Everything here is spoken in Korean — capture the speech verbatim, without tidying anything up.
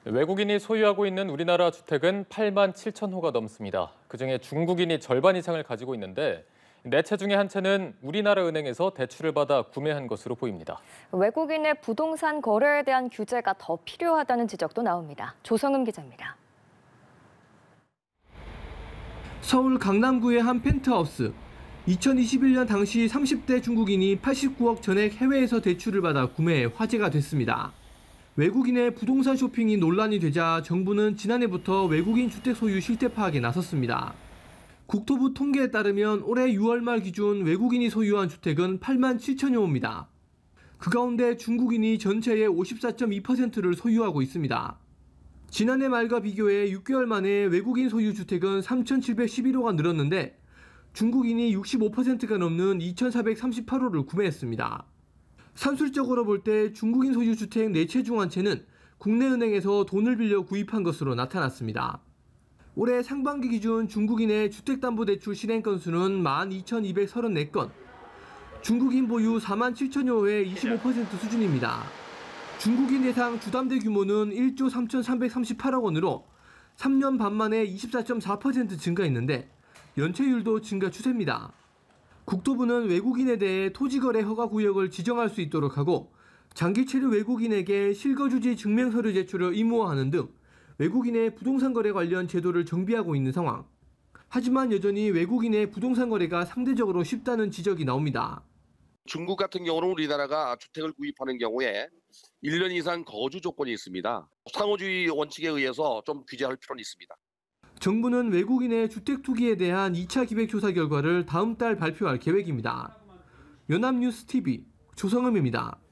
외국인이 소유하고 있는 우리나라 주택은 팔만 칠천 호가 넘습니다. 그중에 중국인이 절반 이상을 가지고 있는데 네 채 중에 한 채는 우리나라 은행에서 대출을 받아 구매한 것으로 보입니다. 외국인의 부동산 거래에 대한 규제가 더 필요하다는 지적도 나옵니다. 조성음 기자입니다. 서울 강남구의 한 펜트하우스. 이천이십일 년 당시 삼십 대 중국인이 팔십구억 전액 해외에서 대출을 받아 구매해 화제가 됐습니다. 외국인의 부동산 쇼핑이 논란이 되자 정부는 지난해부터 외국인 주택 소유 실태 파악에 나섰습니다. 국토부 통계에 따르면 올해 유월 말 기준 외국인이 소유한 주택은 팔만 칠천여 호입니다. 그 가운데 중국인이 전체의 오십사 점 이 퍼센트를 소유하고 있습니다. 지난해 말과 비교해 육 개월 만에 외국인 소유 주택은 삼천칠백십일 호가 늘었는데 중국인이 육십오 퍼센트가 넘는 이천사백삼십팔 호를 구매했습니다. 산술적으로 볼 때 중국인 소유 주택 네 채 중 한 채는 국내 은행에서 돈을 빌려 구입한 것으로 나타났습니다. 올해 상반기 기준 중국인의 주택담보대출 실행 건수는 만 이천이백삼십사 건, 중국인 보유 사만 칠천여 호의 이십오 퍼센트 수준입니다. 중국인 대상 주담대 규모는 일조 삼천삼백삼십팔억 원으로 삼 년 반 만에 이십사 점 사 퍼센트 증가했는데 연체율도 증가 추세입니다. 국토부는 외국인에 대해 토지거래 허가 구역을 지정할 수 있도록 하고 장기 체류 외국인에게 실거주지 증명서류 제출을 의무화하는 등 외국인의 부동산 거래 관련 제도를 정비하고 있는 상황. 하지만 여전히 외국인의 부동산 거래가 상대적으로 쉽다는 지적이 나옵니다. 중국 같은 경우는 우리나라가 주택을 구입하는 경우에 일 년 이상 거주 조건이 있습니다. 상호주의 원칙에 의해서 좀 규제할 필요는 있습니다. 정부는 외국인의 주택 투기에 대한 이 차 기획조사 결과를 다음 달 발표할 계획입니다. 연합뉴스 티비 조성음입니다.